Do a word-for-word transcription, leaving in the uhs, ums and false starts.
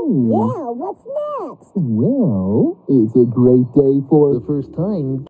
Yeah, what's next? Well, it's a great day for the first time